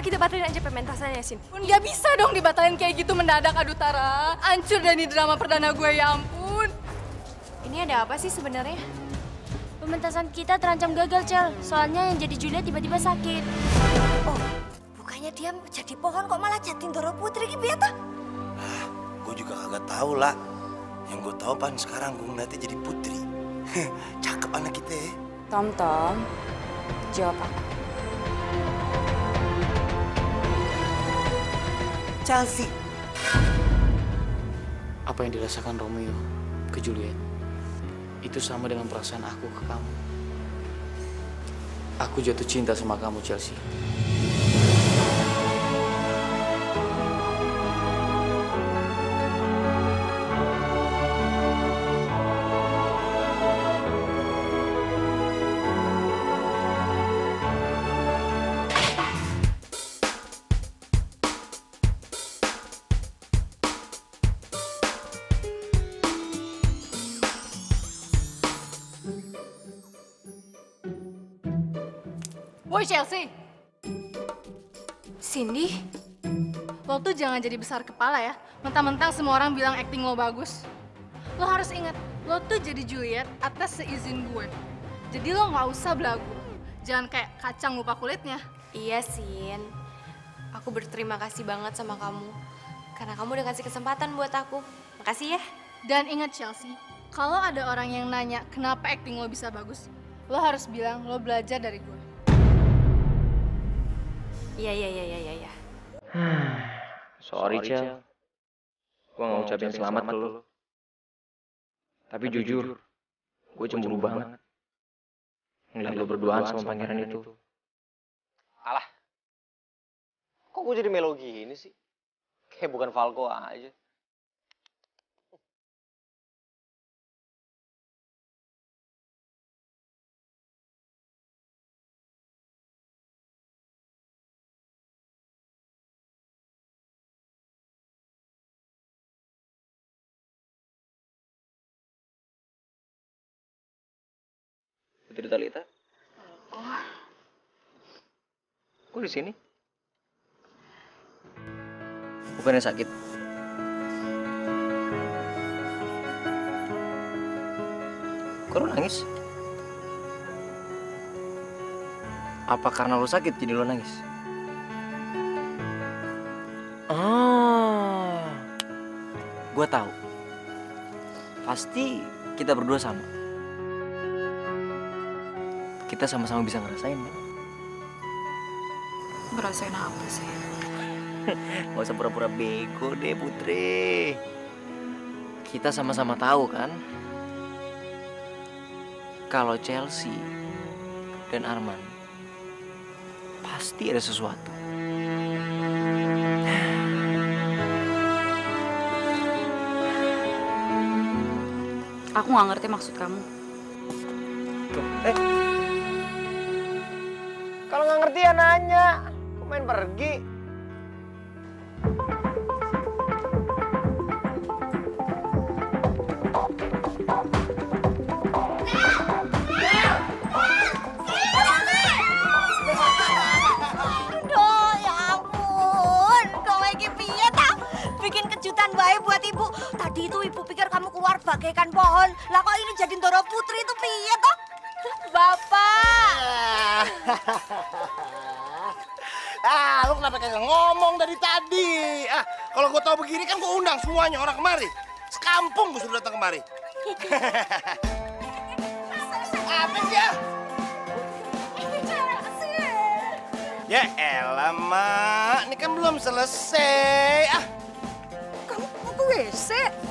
kita batalin aja pementasannya, Sin? Nggak bisa dong dibatalin kayak gitu mendadak, aduh Tara. Hancur deh nih drama perdana gue, ya ampun. Ini ada apa sih sebenarnya? Pementasan kita terancam gagal, Cel. Soalnya yang jadi Juliet tiba-tiba sakit. Oh, bukannya dia jadi pohon kok malah jadi Ndoro Putri gitu ya, toh? Gue juga kagak tahu lah. Yang gue tahu pan sekarang gue ngeliatnya jadi putri. Cakep anak kita ya. Tom, jawab aku. Chelsea. Apa yang dirasakan Romeo ke Juliet itu sama dengan perasaan aku ke kamu. Aku jatuh cinta sama kamu, Chelsea. Woi Chelsea, Cindy? lo tuh jangan jadi besar kepala ya. Mentang-mentang semua orang bilang acting lo bagus. Lo harus ingat, lo tuh jadi Juliet atas seizin gue. Jadi lo nggak usah belagu. Jangan kayak kacang lupa kulitnya. Iya, Sin. Aku berterima kasih banget sama kamu. Karena kamu udah kasih kesempatan buat aku. Makasih ya. Dan ingat Chelsea, kalau ada orang yang nanya kenapa acting lo bisa bagus, lo harus bilang lo belajar dari gue. Iya. Sorry, Cel. Gue gak ngucapin selamat ke lo. Tapi jujur, gue cemburu banget. Ngeliat lo berduaan sama pangeran itu. Alah, kok gue jadi melo gini sih? Kayak bukan Falco aja. Putri Talita? Oh. Kok di sini? Bukannya sakit? Kok lu nangis? Apa karena lu sakit jadi lu nangis? Gua tahu. Pasti kita berdua sama. Kita sama-sama bisa ngerasain, kan? Ngerasain apa sih? Gak usah pura-pura bego deh, Putri. Kita sama-sama tahu, kan? Kalau Chelsea dan Arman pasti ada sesuatu. Aku nggak ngerti maksud kamu. Kalau nggak ngerti ya nanya. Kok main pergi? Aduh, ya ampun. Kowe iki piye ta? Bikin kejutan bae buat ibu. Tadi itu ibu pikir kamu keluar bagaikan pohon. Lah kok ini jadi Ndoro Putri itu piye toh? Bapak. Lu kenapa kagak ngomong dari tadi? Kalau gue tahu begini kan gue undang semuanya orang kemari. Sekampung gue sudah datang kemari. Apa sih ya? Ya elah, Mak. Ini kan belum selesai. Kamu mau ke WC?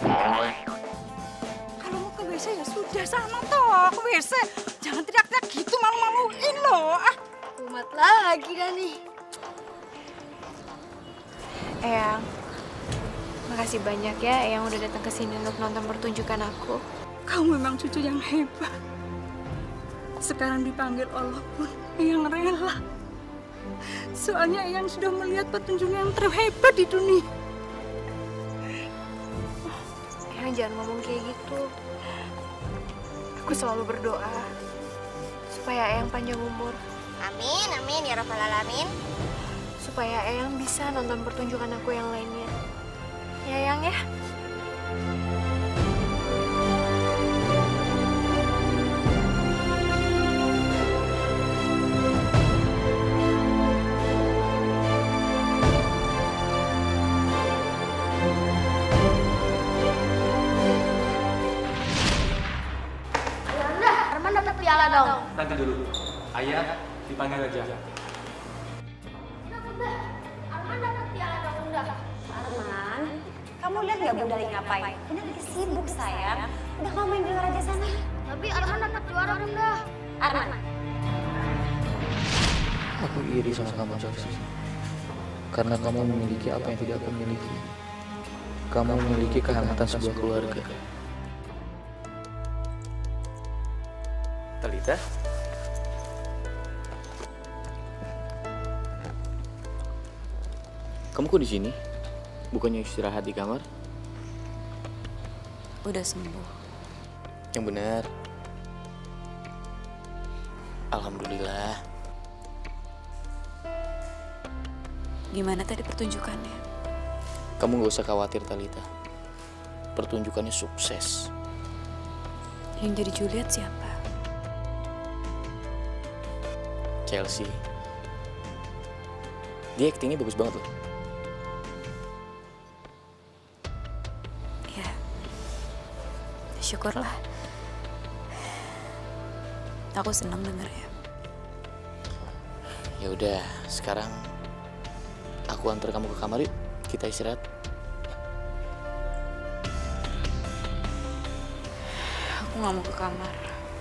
Kalau mau ke WC ya sudah sana toh ke WC. Jangan teriak-teriak gitu, malu-maluin loh. Umat lagi dah nih. Eyang, makasih banyak ya Eyang udah datang ke sini untuk nonton pertunjukan aku. Kamu memang cucu yang hebat. Sekarang dipanggil Allah pun Eyang rela. Soalnya Eyang sudah melihat pertunjukan yang terhebat di dunia. Eyang jangan ngomong kayak gitu. Aku selalu berdoa supaya Eyang panjang umur. Amin, amin ya rabbal alamin. supaya Eyang bisa nonton pertunjukan aku yang lainnya. Ya, Eyang ya? Arman dapat piala dong. Nanti dulu. Ayah dipanggil aja. Arman dapat piala dong, Bunda. Arman, kamu lihat nggak Bunda lagi ngapain? Bunda lagi sibuk sayang. Udah kamu main di luar aja sana. Tapi Arman dapat juara, Bunda. Arman, Aku iri sama kamu, Chelsea. Karena kamu memiliki apa yang tidak aku miliki. Kamu memiliki kehangatan sebuah keluarga. Talita? Kamu kok di sini? Bukannya istirahat di kamar? Udah sembuh. Yang benar. Alhamdulillah. Gimana tadi pertunjukannya? Kamu gak usah khawatir, Talita. Pertunjukannya sukses. Yang jadi Juliet siapa? Chelsea. Dia aktingnya bagus banget loh. Ya, syukurlah. Aku senang dengernya. Ya udah, sekarang aku antar kamu ke kamar yuk. Kita istirahat. Aku gak mau ke kamar.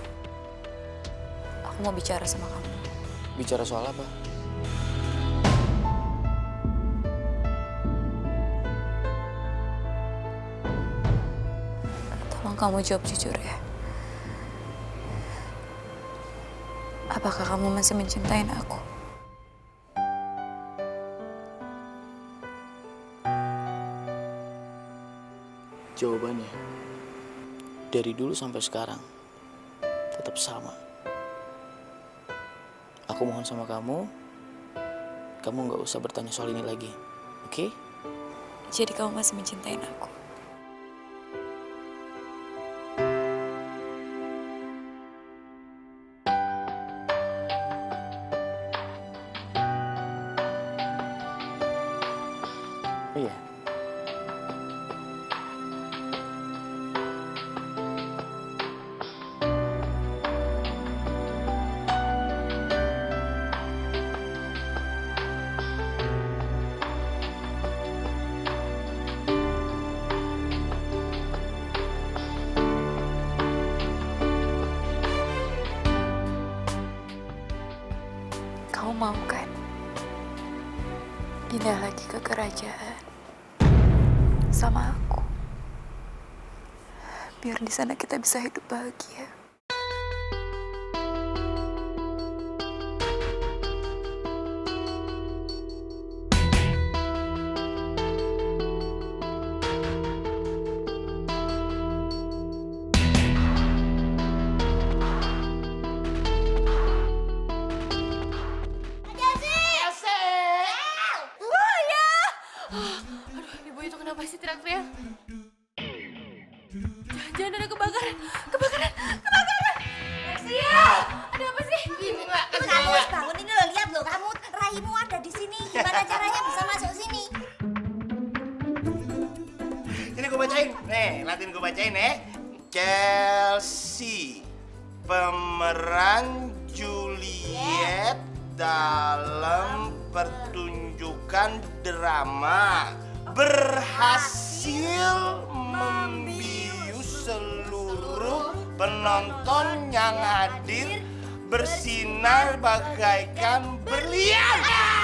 Aku mau bicara sama kamu. Bicara soal apa? Tolong kamu jawab jujur ya. Apakah kamu masih mencintai aku? Jawabannya, dari dulu sampai sekarang, tetap sama. Aku mohon sama kamu nggak usah bertanya soal ini lagi, oke? Jadi kamu masih mencintai aku? Iya. Kamu mau kan pindah lagi ke kerajaan sama aku, biar di sana kita bisa hidup bahagia. Ibu itu kenapa sih teriak-teriak? Jangan ada kebakaran! Kebakaran! Kebakaran! Sia! Ada apa sih? kamu harus bangun ini loh, lihat loh, kamu Raimu ada di sini. Gimana caranya bisa masuk sini? Ini gue bacain. Nih, latin gue bacain ya. Chelsea, pemeran Juliet dalam pertunjukan drama berhasil membius seluruh penonton yang hadir, bersinar bagaikan berlian.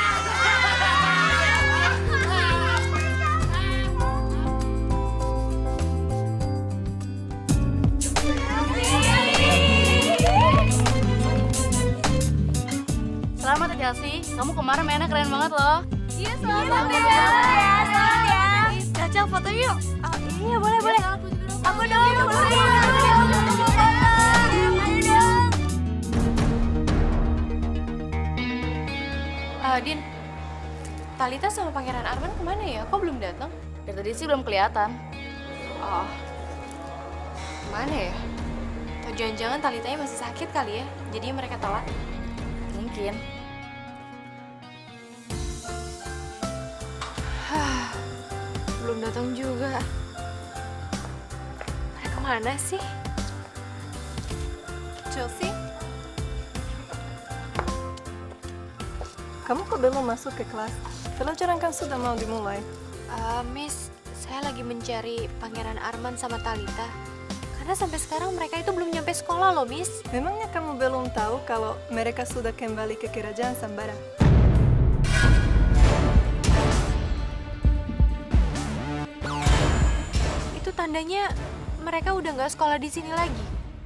Selamat ya Chelsea, kamu kemarin mainnya keren banget loh. Iya, selamat ya. Caca foto yuk. Iya, boleh. Aku dong, boleh. Din, Talita sama Pangeran Arman kemana ya? Kok belum datang? Dari tadi sih belum kelihatan. Oh, mana ya? Atau jangan-jangan Talitanya masih sakit kali ya? Jadi mereka telat. Mungkin. Belum datang juga. Mereka mana sih? Chelsea? Kamu kok belum masuk ke kelas? Pelajaran kan sudah mau dimulai. Miss, saya lagi mencari Pangeran Arman sama Talita. Karena sampai sekarang mereka itu belum nyampe sekolah loh, Miss. Memangnya kamu belum tahu kalau mereka sudah kembali ke kerajaan Sambara? Itu tandanya mereka udah nggak sekolah di sini lagi.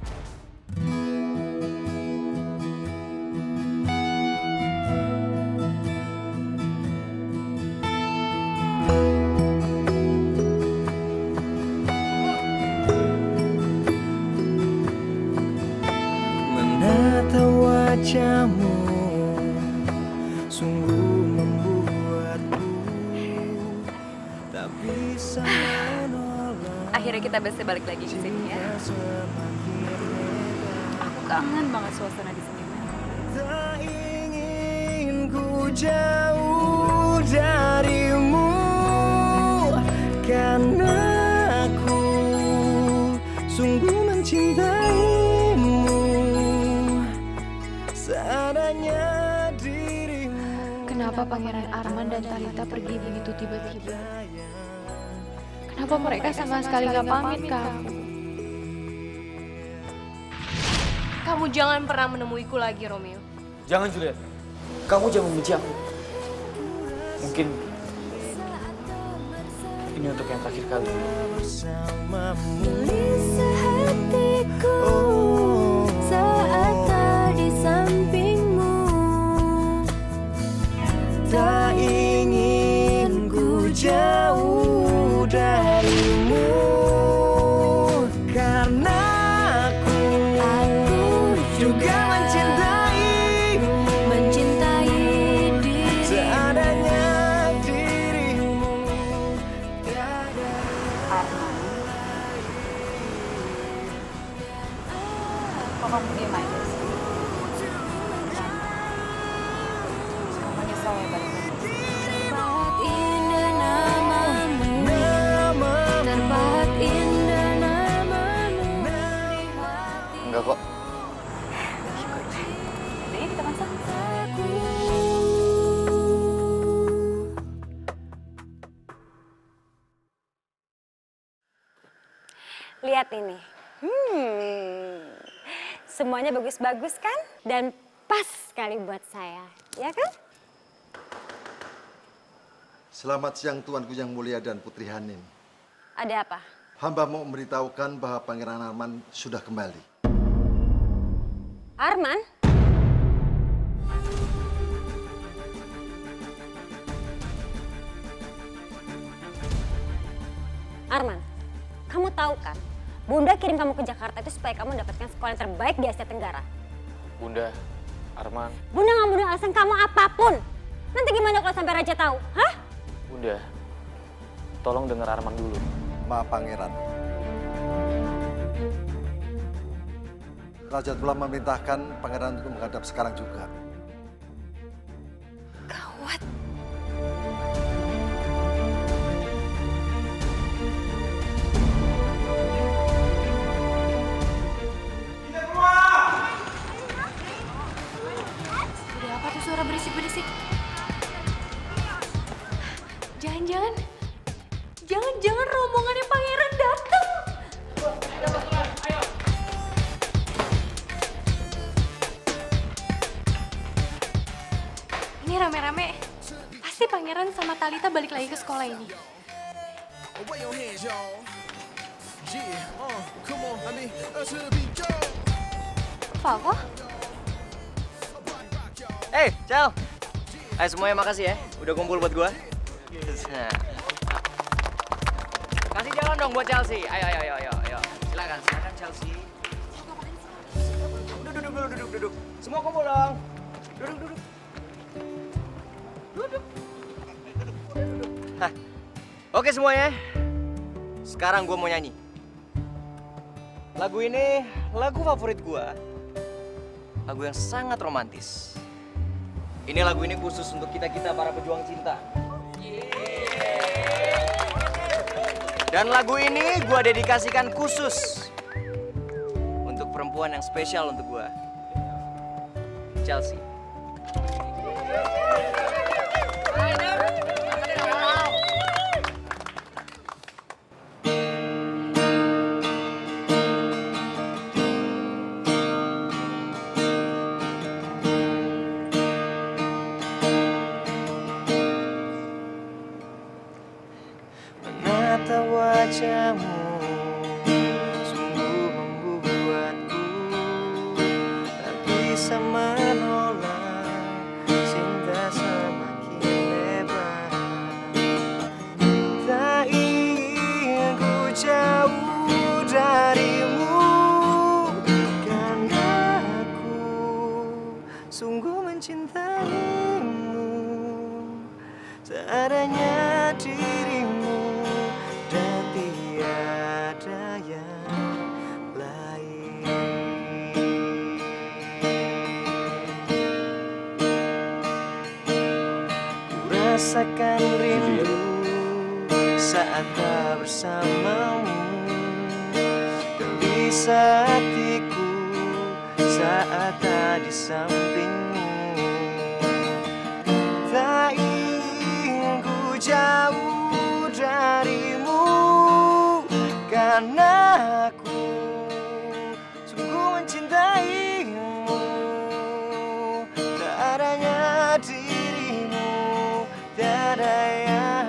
Menatap wajahmu sungguh membuatku tak bisa menolak. Akhirnya kita bisa balik lagi ke sini ya. Aku kangen banget suasana di sini. Tak ingin ku jauh darimu karena aku sungguh mencintaimu. Seadanya dirimu. Kenapa Pangeran Arman dan Talita pergi begitu tiba-tiba? Kenapa mereka sama sekali nggak pamit ke aku? Kamu jangan pernah menemuiku lagi, Romeo. Jangan, Juliet. Kamu jangan membenci aku. Mungkin ini untuk yang terakhir kali. Gelisah hatiku saat tak di sampingmu. Tak ingin ku jauh darimu karena aku juga mencintaimu, mencintai dirimu. Seadanya dirimu. Kok kamu diam aja sih? Kamu nyesel ya balik lagi? Terpahat indah namamu, terpahat indah namamu. Enggak kok. Jadi kita masak. Lihat ini. Semuanya bagus-bagus kan? Dan pas sekali buat saya, ya kan? Selamat siang Tuanku Yang Mulia dan Putri Hanim. Ada apa? Hamba mau memberitahukan bahwa Pangeran Arman sudah kembali. Arman? Arman, kamu tahu kan? Bunda kirim kamu ke Jakarta itu supaya kamu mendapatkan sekolah yang terbaik di Asia Tenggara. Bunda, Arman. Bunda nggak mau dengar alasan kamu apapun. Nanti gimana kalau sampai Raja tahu? Hah? Bunda, tolong dengar Arman dulu. Maaf Pangeran. Raja telah memerintahkan Pangeran untuk menghadap sekarang juga. Gawat. Udah apa tuh suara berisik-berisik? Jangan rombongannya Pangeran datang. Ini rame-rame. Pasti Pangeran sama Talita balik lagi ke sekolah ini. Falco? Hey, Cel. Ayo semuanya makasih ya, udah kumpul buat gua. Kasih jalan dong buat Chelsea. Ayo. Silakan Chelsea. Duduk. Semua kumpul dong. Duduk. Oke semuanya, sekarang gue mau nyanyi. Lagu ini lagu favorit gue, lagu yang sangat romantis. Ini lagu ini khusus untuk kita-kita para pejuang cinta. Dan lagu ini gue dedikasikan khusus untuk perempuan yang spesial untuk gue, Chelsea. Menatap wajahmu sungguh membuatku tak bisa menolak, cinta semakin lebar. Tak ingin ku jauh darimu, karena aku sungguh mencintaimu. Seadanya dirimu dan tiada yang lain. Ku rasakan rindu saat tak bersamamu, gelisah hatiku saat tak di sampingmu. Tak ingin ku jauh darimu, karena aku sungguh mencintaimu. Tak adanya dirimu, tiada yang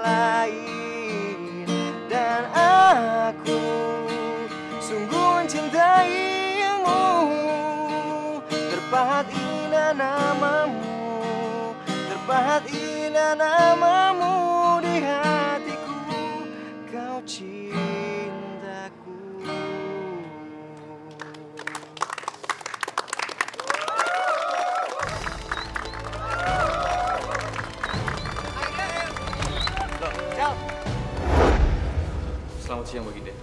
lain. Dan aku sungguh mencintaimu. Terpahat indah namamu, terpahat indah namamu di hatiku, kau cintaku. Selamat siang, Baginda.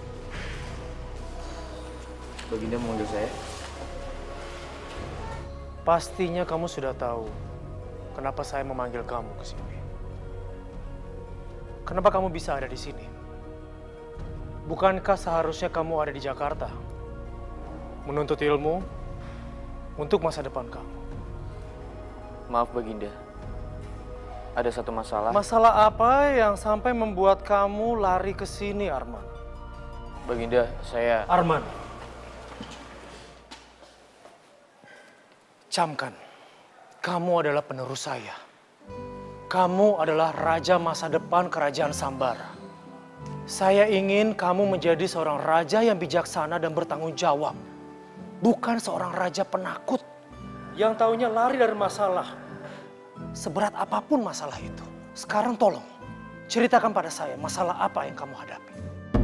Baginda memanggil saya? Pastinya kamu sudah tahu kenapa saya memanggil kamu ke sini. Kenapa kamu bisa ada di sini? Bukankah seharusnya kamu ada di Jakarta? Menuntut ilmu untuk masa depan kamu. Maaf, Baginda. Ada satu masalah. Masalah apa yang sampai membuat kamu lari ke sini, Arman? Baginda, saya... Arman. Camkan, kamu adalah penerus saya. Kamu adalah raja masa depan kerajaan Sambara. Saya ingin kamu menjadi seorang raja yang bijaksana dan bertanggung jawab. Bukan seorang raja penakut yang taunya lari dari masalah. Seberat apapun masalah itu. Sekarang tolong, ceritakan pada saya masalah apa yang kamu hadapi.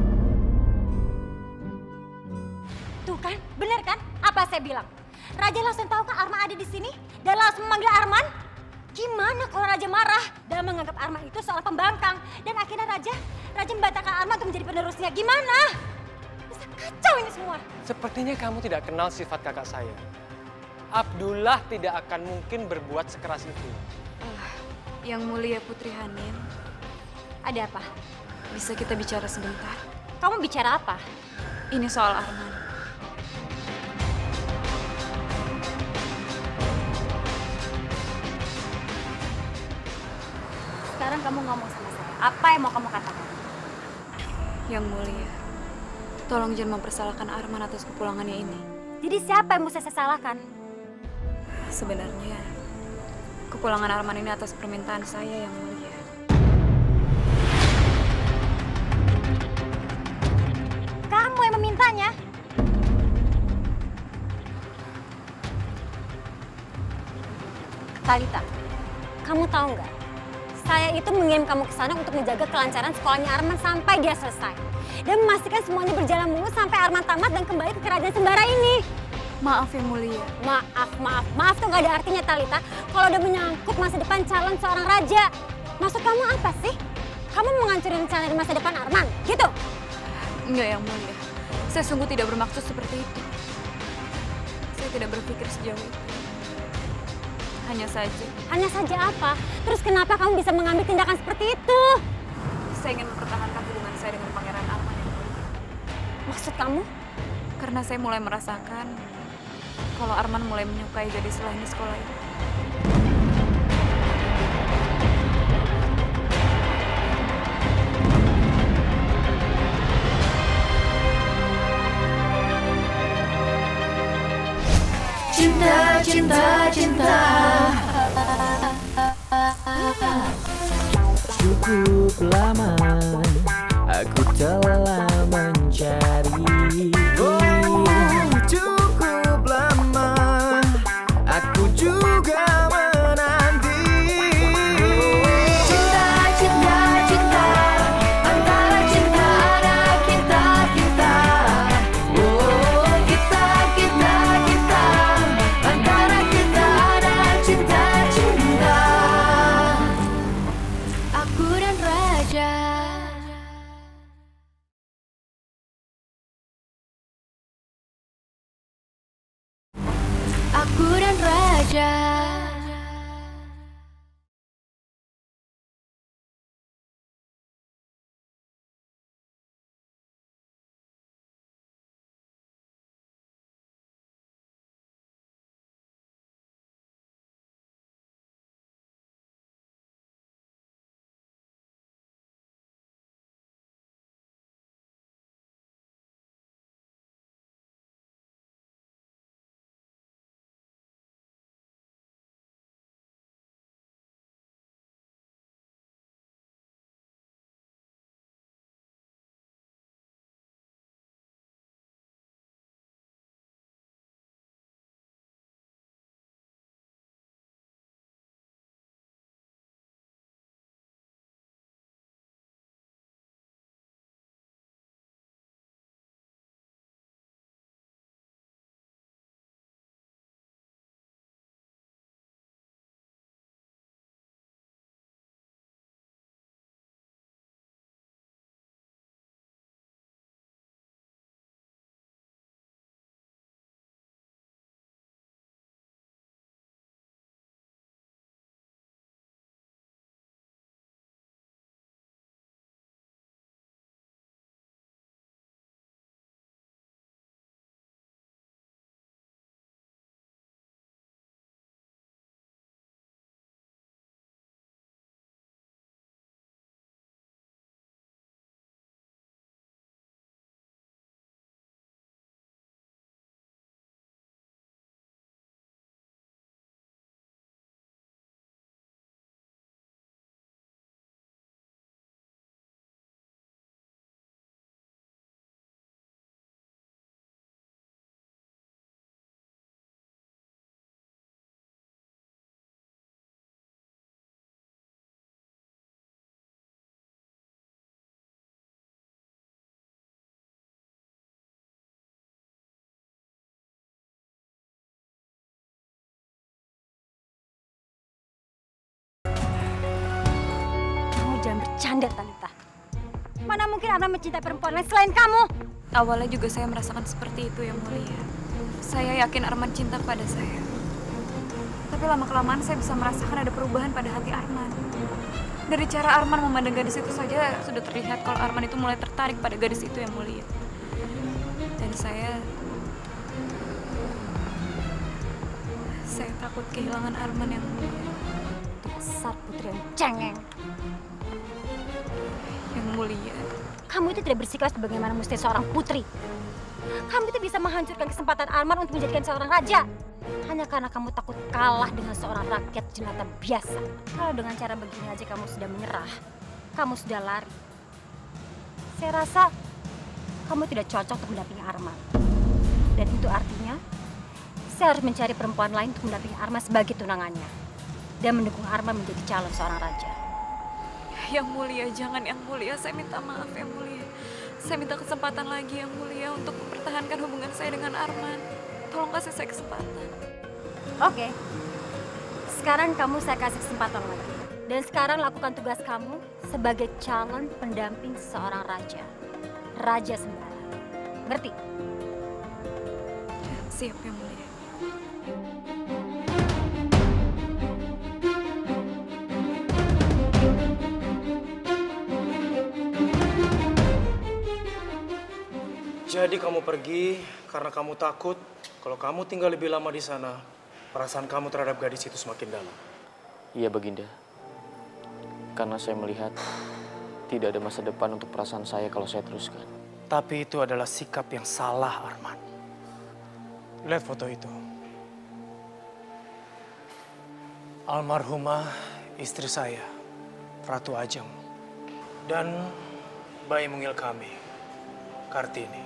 Tuh kan, benar kan? Apa saya bilang? Raja langsung tahu kan Arman ada di sini dan langsung memanggil Arman. Gimana kalau Raja marah dan menganggap Arman itu seorang pembangkang dan akhirnya Raja membatalkan Arman untuk menjadi penerusnya? Gimana? Bisa kacau ini semua. Sepertinya kamu tidak kenal sifat kakak saya. Abdullah tidak akan mungkin berbuat sekeras itu. Yang mulia Putri Hanim, ada apa? bisa kita bicara sebentar? Kamu bicara apa? Ini soal Arman. Sekarang kamu ngomong sama saya. Apa yang mau kamu katakan? Yang mulia, tolong jangan mempersalahkan Arman atas kepulangannya ini. Jadi siapa yang mau saya salahkan? Sebenarnya, kepulangan Arman ini atas permintaan saya, Yang Mulia. Kamu yang memintanya? Talita, kamu tahu nggak? Saya itu mengirim kamu ke sana untuk menjaga kelancaran sekolahnya Arman sampai dia selesai. Dan memastikan semuanya berjalan mulus sampai Arman tamat dan kembali ke kerajaan Sembara ini. Maaf, Yang Mulia. Maaf tuh nggak ada artinya, Talita. Kalau udah menyangkut masa depan calon seorang raja. Maksud kamu apa sih? Kamu mau ngancurin rencana masa depan Arman, gitu? Enggak, Yang Mulia. Saya sungguh tidak bermaksud seperti itu. Saya tidak berpikir sejauh itu. Hanya saja. Hanya saja apa? Terus kenapa kamu bisa mengambil tindakan seperti itu? Saya ingin mempertahankan hubungan saya dengan Pangeran Arman, Yang Mulia. Maksud kamu? Karena saya mulai merasakan kalau Arman mulai menyukai gadis lain di sekolah ini. Cinta, cinta, cinta. Cukup lama aku telah mencari. Oh, cukup lama aku juga menanti. Cinta, cinta, cinta. Antara cinta ada kita, kita. Oh, kita, kita, kita. Antara kita ada cinta, cinta. Aku dan Raja. Aku dan Raja. Jangan bercanda, Talita. Mana mungkin Arman mencintai perempuan lain selain kamu? Awalnya juga saya merasakan seperti itu, Yang Mulia. Saya yakin Arman cinta pada saya. Tapi lama-kelamaan saya bisa merasakan ada perubahan pada hati Arman. Dari cara Arman memandang gadis itu saja sudah terlihat kalau Arman itu mulai tertarik pada gadis itu, Yang Mulia. Dan saya takut kehilangan Arman, Yang Mulia. Dasar putri yang cengeng. Yang Mulia, kamu itu tidak bersikap sebagaimana mesti seorang putri. Kamu itu bisa menghancurkan kesempatan Arman untuk menjadikan seorang raja. Hanya karena kamu takut kalah dengan seorang rakyat jelata biasa. Kalau dengan cara begini aja kamu sudah menyerah, kamu sudah lari. Saya rasa kamu tidak cocok untuk mendampingi Arman. Dan itu artinya, saya harus mencari perempuan lain untuk mendampingi Arman sebagai tunangannya. Dan mendukung Arman menjadi calon seorang raja. Yang Mulia, jangan Yang Mulia. Saya minta maaf, Yang Mulia. Saya minta kesempatan lagi, Yang Mulia, untuk mempertahankan hubungan saya dengan Arman. Tolong kasih saya kesempatan. Oke. Sekarang saya kasih kesempatan lagi. Dan sekarang lakukan tugas kamu sebagai calon pendamping seorang raja. Raja Sembara. Ngerti? Siap, Yang Mulia. Jadi kamu pergi karena kamu takut kalau kamu tinggal lebih lama di sana, perasaan kamu terhadap gadis itu semakin dalam. Iya, Baginda. Karena saya melihat tidak ada masa depan untuk perasaan saya kalau saya teruskan. Tapi itu adalah sikap yang salah, Arman. Lihat foto itu. Almarhumah istri saya, Ratu Ajeng. Dan bayi mungil kami, Kartini.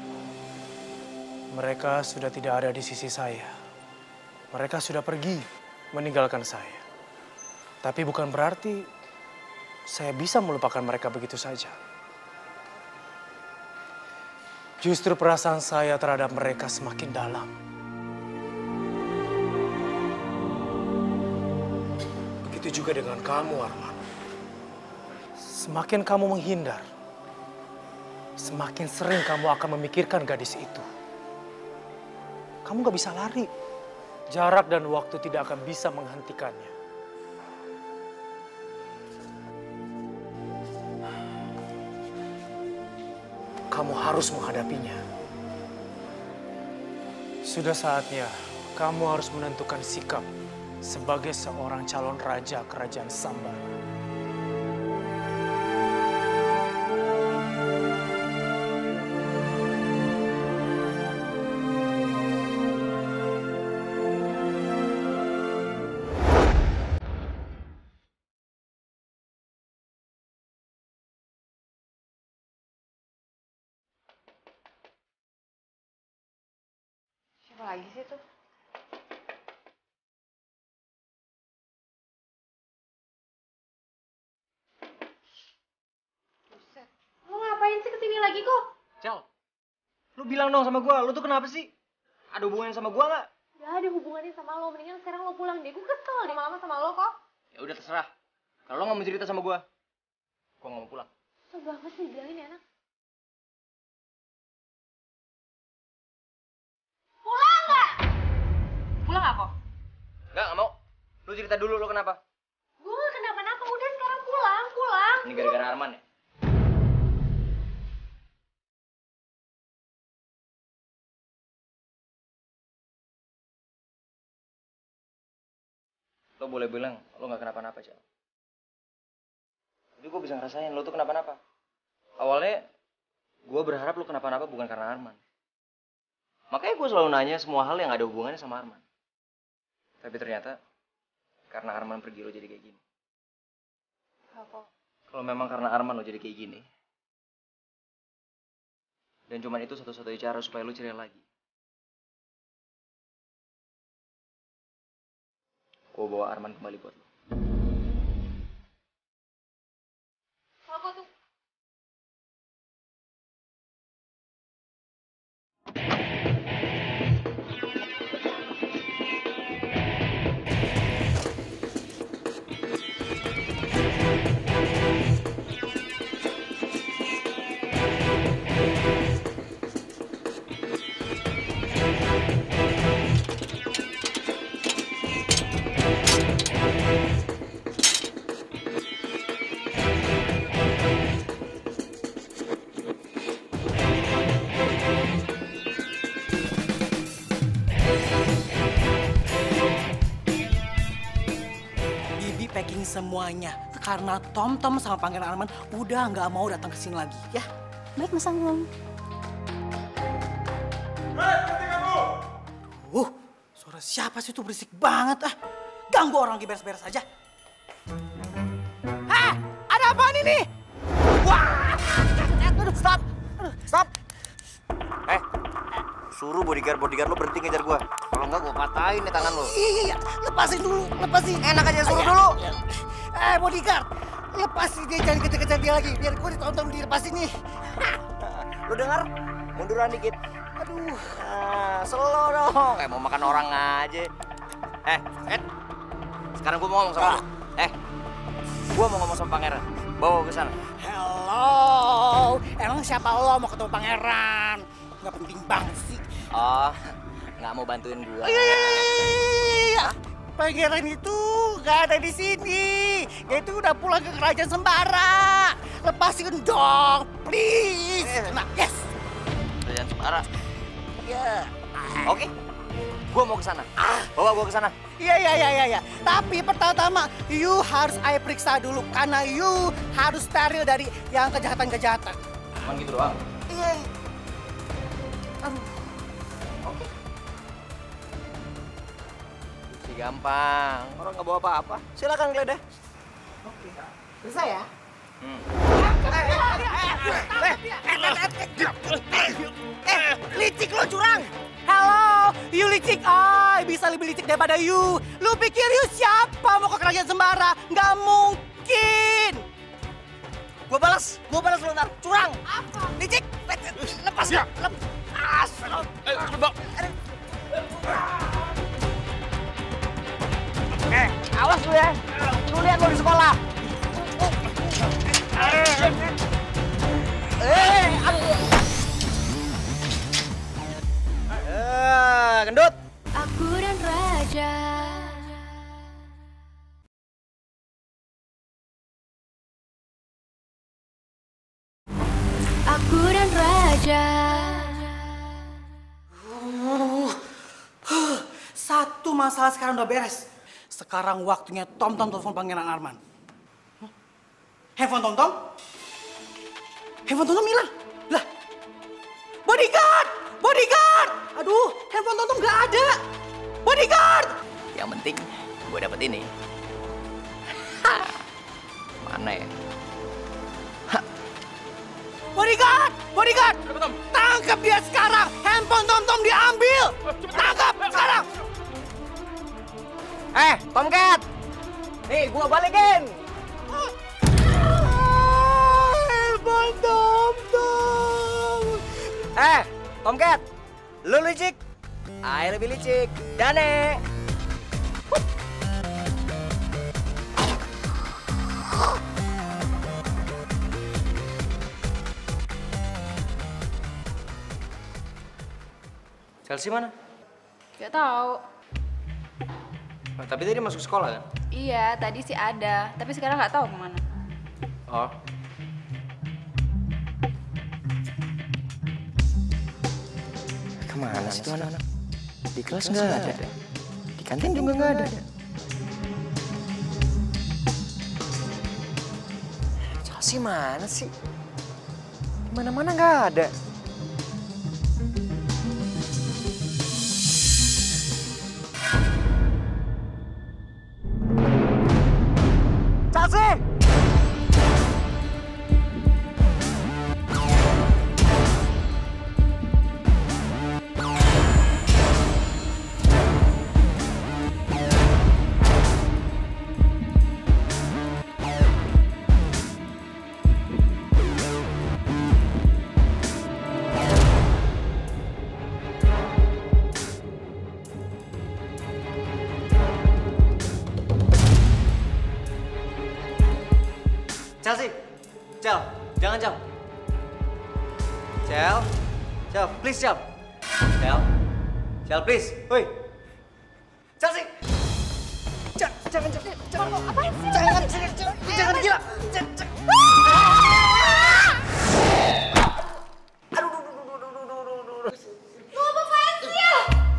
Mereka sudah tidak ada di sisi saya. Mereka sudah pergi meninggalkan saya. Tapi bukan berarti saya bisa melupakan mereka begitu saja. Justru perasaan saya terhadap mereka semakin dalam. Begitu juga dengan kamu, Arman. Semakin kamu menghindar, semakin sering kamu akan memikirkan gadis itu. Kamu gak bisa lari. Jarak dan waktu tidak akan bisa menghentikannya. Kamu harus menghadapinya. Sudah saatnya kamu harus menentukan sikap sebagai seorang calon raja kerajaan Sambara. Apa lagi sih tuh? Buset. Lo ngapain sih kesini lagi kok? Cel, lu bilang dong sama gua, lu tuh kenapa sih? Ada hubungannya sama gua nggak? Gak ada hubungannya sama lo, mendingan sekarang lo pulang deh. Gue kesel deh lama sama lo kok. Ya udah terserah. Kalau lo nggak mau cerita sama gua nggak mau pulang. Kesel banget sih bilangin enak. Pulang nggak? Pulang nggak kok? Nggak mau. Lu cerita dulu, lu kenapa? Gue gak kenapa-napa, udah sekarang pulang, pulang. Ini gara-gara Arman ya? Lo boleh bilang lo nggak kenapa-napa, Cel. Tapi gue bisa ngerasain lo tuh kenapa-napa. Awalnya gue berharap lo kenapa-napa bukan karena Arman. Makanya gue selalu nanya semua hal yang ada hubungannya sama Arman. Tapi ternyata karena Arman pergi lo jadi kayak gini. Apa? Kalau memang karena Arman lo jadi kayak gini, dan cuman itu satu-satunya cara supaya lo ceria lagi, gue bawa Arman kembali buat lo. Apa tuh? Packing semuanya karena Tom sama Pangeran Arman udah nggak mau datang ke sini lagi ya. Baik, Mas Anggung. Suara siapa sih itu berisik banget ah. Ganggu orang lagi beres-beres aja. Hah, ada apaan ini? Wah, stop. Stop. Suruh bodyguard lo berhenti ngejar gue. Kalau enggak gue patahin nih tangan lo. Iya, lepasin dulu, lepasin. Enak aja suruh dulu. Bodyguard, lepasin dia, jangan kejar-kejar dia lagi. Biar gue ditonton dilepasin nih. Lo dengar? Munduran dikit. Aduh. Slow dong. Kayak mau makan orang aja. Sekarang gue mau ngomong sama lo. Gua mau ngomong sama pangeran. Bawa ke sana. Hello, emang siapa lo mau ketemu pangeran? Nggak penting banget sih. Oh, nggak mau bantuin gua. Iya. Pangeran itu nggak ada di sini. Dia itu udah pulang ke kerajaan Sembara. Lepasin dong, please. Nah, yes. Kerajaan Sembara. Iya. Oke. Gua mau ke sana. Bawa gua ke sana. Iya. Tapi pertama you harus I periksa dulu karena you harus steril dari yang kejahatan-kejahatan. Cuman gitu doang. Iya. Oke. Si gampang. Orang nggak bawa apa-apa. Silakan geledah. Oke. Bisa ya? Licik lo curang. Halo, you licik. Bisa lebih licik daripada you. Lu pikir you siapa mau ke kerajaan Sembara? Nggak mungkin. Gua balas lo ntar. Curang. Apa? Licik. Lepas ya. Lepas. Awas lu ya. Lu lihat lo di sekolah. Gendut. Aku dan Raja. Aku dan Raja. Satu masalah sekarang udah beres. Sekarang waktunya Tom telepon Pangeran Arman. Handphone Tom? Handphone Tom hilang. Lah. Bodyguard! Aduh, handphone Tom nggak ada. Bodyguard! Yang penting gue dapet ini. Mana ya? Bodyguard! Tangkap dia sekarang. Handphone Tom diambil. Tangkap sekarang. Tomcat! Nih, gue balikin. Handphone Tom. Tomcat, lu licik, I lebih licik. Dane. Chelsea mana? Gak tahu. Tapi tadi masuk sekolah kan? Iya, tadi sih ada, tapi sekarang nggak tahu kemana. Oh. Kemana sih tuh anak-anak? Di kelas nggak ada. Di kantin juga nggak ada. Chelsea mana sih? Di mana-mana nggak ada. Chelsea! Chelsea, Cel, jangan Cel. Cel, please Cel. Cel, please. Woi, Chelsea. Jangan. Apaan sih? Jangan gila. Lu apaan sih ya?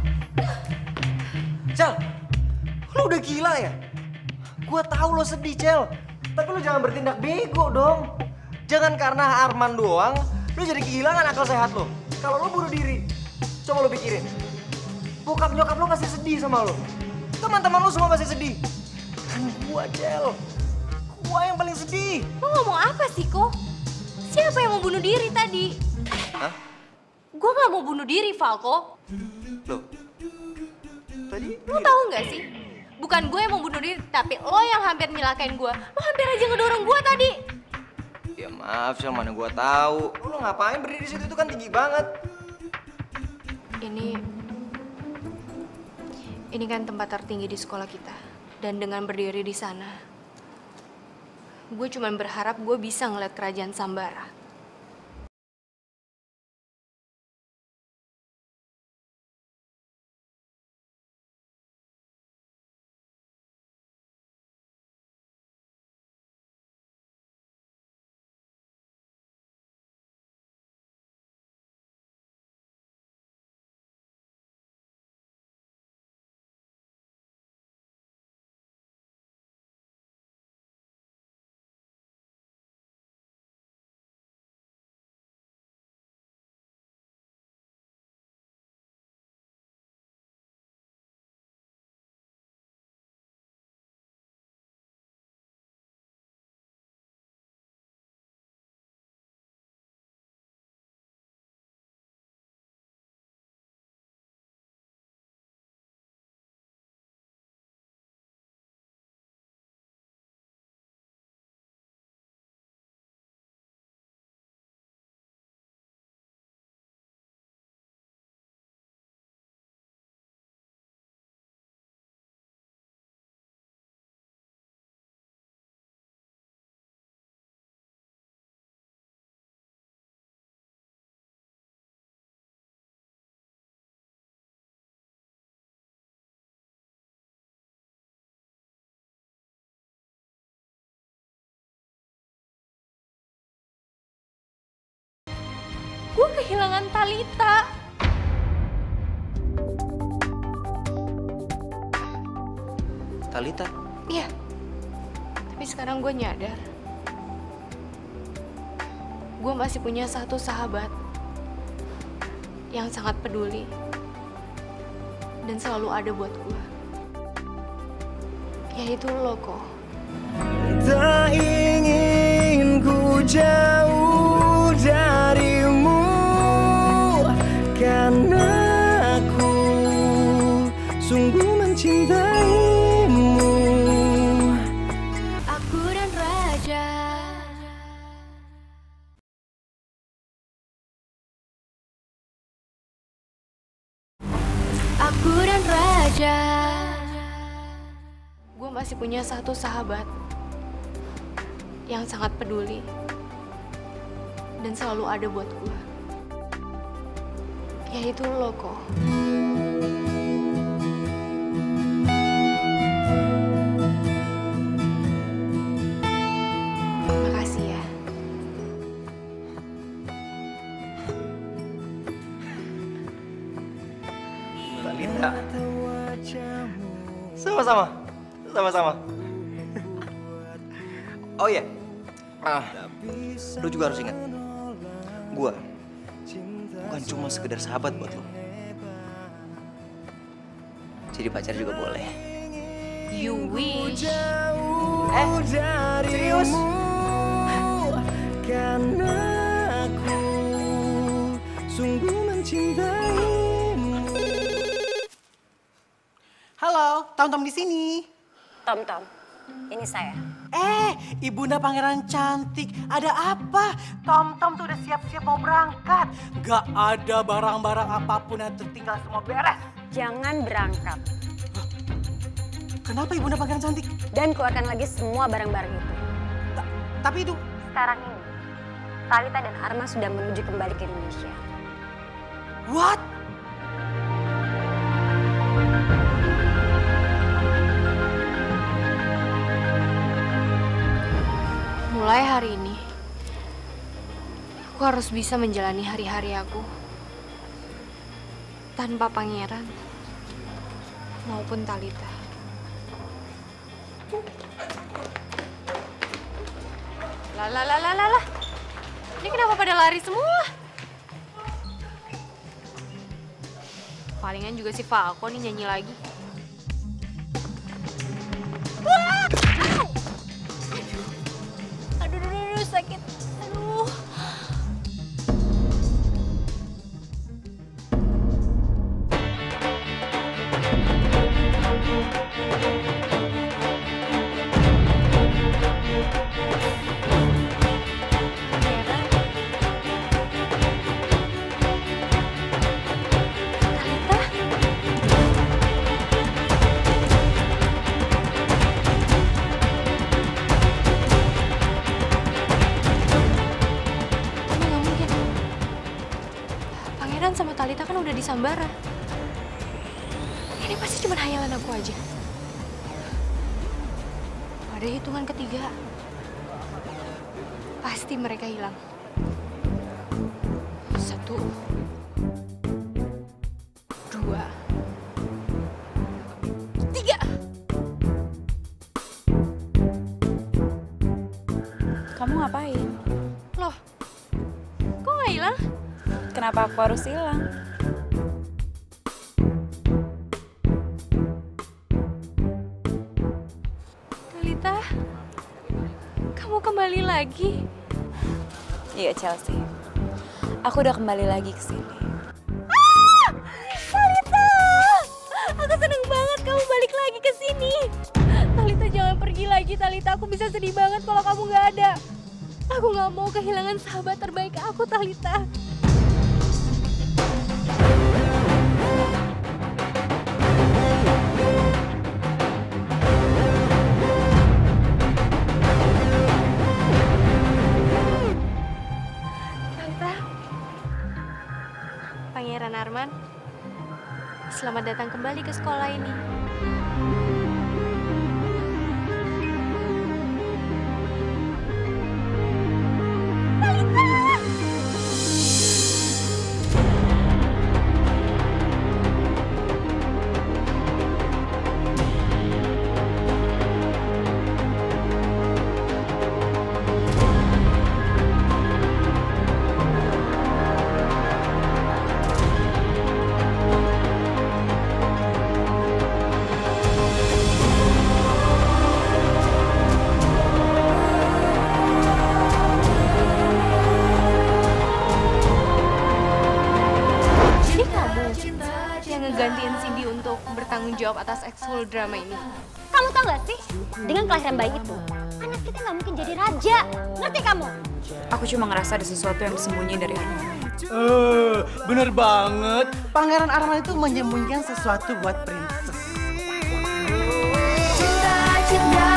Cel, lo udah gila ya? Gua tahu lo sedih, Cel. Tapi lo jangan bertindak bego dong. Jangan karena Arman doang, lo jadi kehilangan akal sehat lo. Kalau lo bunuh diri, coba lo pikirin. Bokap nyokap lo pasti sedih sama lo. Teman-teman lo semua pasti sedih. Kan gua, Cel. Gua yang paling sedih. Lo ngomong apa sih, Ko? Siapa yang mau bunuh diri tadi? Hah? Gue gak mau bunuh diri, Falco. Loh? Tadi? Lo tahu nggak sih? Bukan gue yang mau bunuh diri, tapi lo yang hampir nyelakain gue. Lo hampir aja ngedorong gue tadi. Ya maaf, Cel, mana gua tahu. Lo ngapain berdiri di situ, itu kan tinggi banget. Ini kan tempat tertinggi di sekolah kita. Dan dengan berdiri di sana, Gue cuma berharap gue bisa ngeliat kerajaan Sambara. Gue kehilangan Talita. Talita? Iya. Tapi sekarang gue nyadar. Gue masih punya satu sahabat yang sangat peduli dan selalu ada buat gue. Yaitu lo, Ko. Tak ingin ku jauh darimu, karena aku sungguh mencintaimu. Aku dan Raja. Aku dan Raja. Gue masih punya satu sahabat yang sangat peduli dan selalu ada buat gue. Yaitu lo, Ko. Makasih ya. Talita. Sama-sama. Sama-sama. Oh iya. Lu juga harus ingat. Gua bukan cuma sekedar sahabat buat lo. Jadi pacar juga boleh. You wish. Serius? Karena aku sungguh mencintaimu. Halo, Tom-Tom di sini. Tom-Tom, ini saya. Ibunda pangeran cantik, ada apa? Tom-Tom tuh udah siap-siap mau berangkat. Gak ada barang-barang apapun yang tertinggal, semua beres. Jangan berangkat. Kenapa Ibunda pangeran cantik? Dan keluarkan lagi semua barang-barang itu. Tapi itu... Sekarang ini, Talita dan Arman sudah menuju kembali ke Indonesia. What? Mulai hari ini, aku harus bisa menjalani hari-hari aku tanpa pangeran maupun Talita. Lah. Ini kenapa pada lari semua? Palingan juga si Falco nih nyanyi lagi. Aduh, sakit. Aduh. Sambara. Ini pasti cuma hayalan aku aja. Pada hitungan ketiga, pasti mereka hilang. 1, 2, 3. Kamu ngapain? Loh, kok nggak hilang? Kenapa aku harus hilang? Talita, kamu kembali lagi? Iya, Chelsea. Aku udah kembali lagi ke sini. Talita, aku seneng banget kamu balik lagi ke sini. Talita, jangan pergi lagi, Talita. Aku bisa sedih banget kalau kamu nggak ada. Aku nggak mau kehilangan sahabat terbaik aku, Talita. Pangeran Arman, selamat datang kembali ke sekolah ini. Gantiin Cindy untuk bertanggung jawab atas ekskul drama ini. Kamu tau gak sih, dengan kelahiran bayi itu, anak kita nggak mungkin jadi raja. Ngerti kamu? Aku cuma ngerasa ada sesuatu yang disembunyiin dari Arman. Bener banget. Pangeran Arman itu menyembunyikan sesuatu buat princess. Cinta, cinta.